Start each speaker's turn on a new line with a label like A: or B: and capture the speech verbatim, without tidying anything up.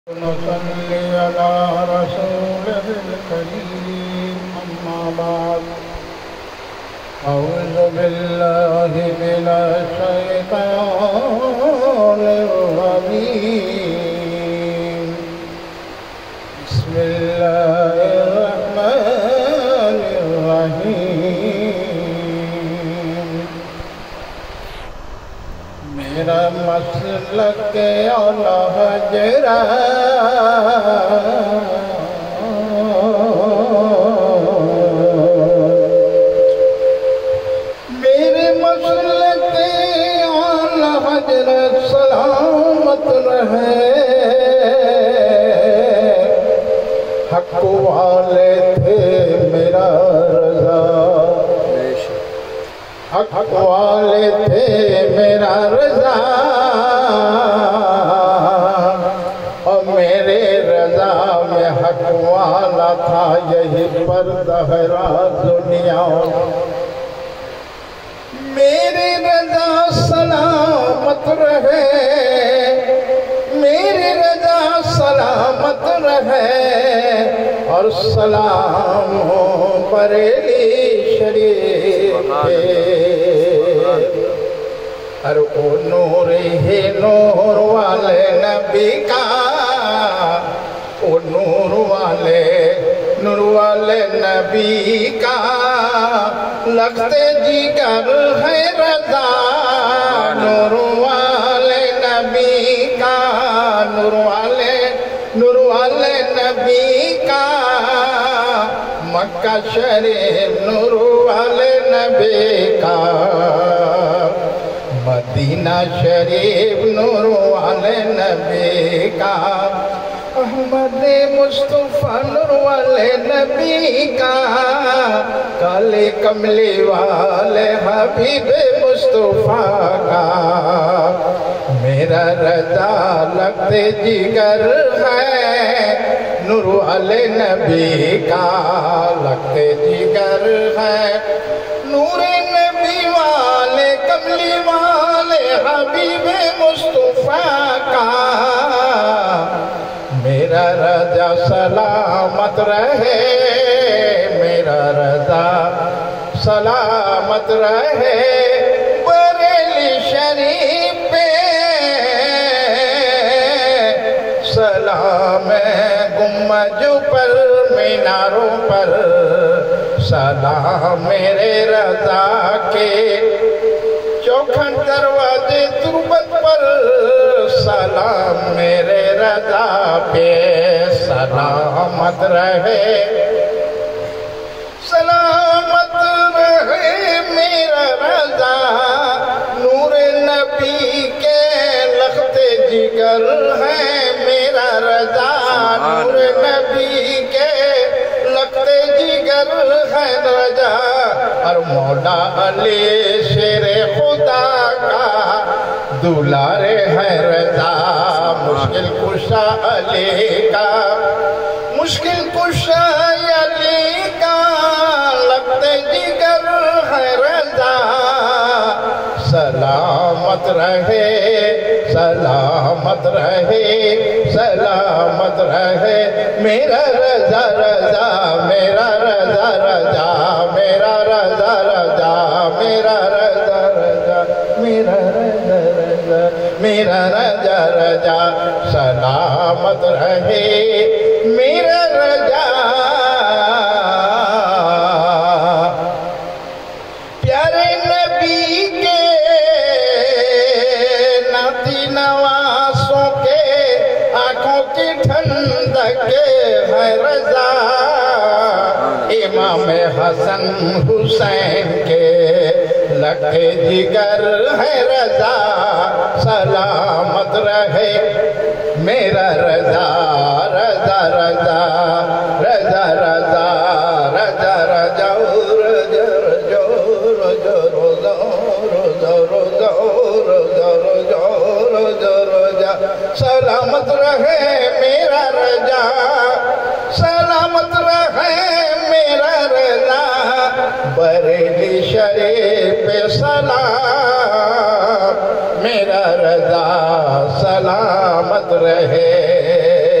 A: नसल्ली अला रसूलिल करीम अम्मा बाद अऊज़ु बिल्लाहि मिनश शैतानिर रजीम बिस्मिल्लाहिर रहमानिर रहीम। मेरा मसलक औला हजरा मेरे मसलक औला हजरत सलामत रहे। हक वाले थे मेरा रज़ा, हक वाले थे मेरा रज़ा, और मेरे रज़ा में हक वाला था यही पर दहरा दुनिया। मेरे रज़ा सलामत रहे, मेरे रज़ा सलामत रहे, और सलाम हो बरेली शरीफ पे। और ओ नूर ही नूर वाले नबी का, ओ नूर वाले नूर वाले नबी का लगते जिगर है रज़ा। नूर वाले नबी का, नूर वाले नूर वाले नबी का, मक्का शरीफ नूर वाले नबी का, मदीना शरीफ नूर वाले नबी का, अहमद मुस्तफा नूर वाले नबी का, काले कमली वाले हबीब मुस्तफा का। मेरा रज़ा लगते जिगर है नूर वाले नबी का, लगते जिगर है नूर नबी वाले कमली वाले हबीब मुस्तफा का। मेरा रज़ा सलामत रहे, मेरा रज़ा सलामत रहे बरेली शरीफ पे। सलाम गुम्बज पर मीनारों पर, सलाम मेरे रज़ा के चौखट दरवाजे तुरबत पर, सलाम मेरे रज़ा पे सलामत रहे, सलामत रहे मेरा रज़ा। नूर नबी के लखते जिगर है मेरा रज़ा, नूर नबी के लगते जिगर है रज़ा। और मौला अली शेरे खुदा का दुलारे है रज़ा। मुश्किल कुशा अली का, मुश्किल कुशा अली का लगते जिगर है रज़ा। सलामत रहे, सलामत रहे, सलामत रहे मेरा रज़ा, रज़ा मेरा रज़ा, रज़ा मेरा रज़ा, रज़ा मेरा रज़ा, रज़ा मेरा रज़ा, रज़ा मेरा रज़ा, रज़ा सलामत रहे मेरा रज़ा। प्यारे नबी के नाती नवासों के आंखों की ठंडक है रज़ा। इमाम हसन हुसैन के लगे जिगर है रज़ा। सलामत रहे मेरा रज़ा, रज़ा रज़ा रज़ा रज़ा रज़ा रज़ा रज़ा रज़ा रज़ा रज़ा। सलामत रहे मेरा रज़ा, सलामत रहे मेरा रज़ा बरेली शरीफ पे सलाम मेरा रज़ा सलामत रहे।